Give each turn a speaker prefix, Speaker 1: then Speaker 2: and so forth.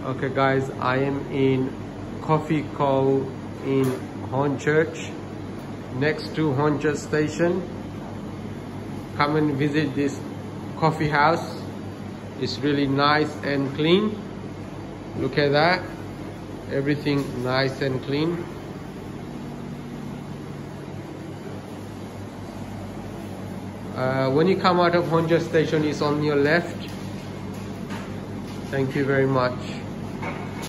Speaker 1: Okay guys, I am in Coffee Co in Hornchurch, next to Hornchurch station. Come and visit this coffee house. It's really nice and clean. Look at that, everything nice and clean. When you come out of Hornchurch station, it's on your left. Thank you very much.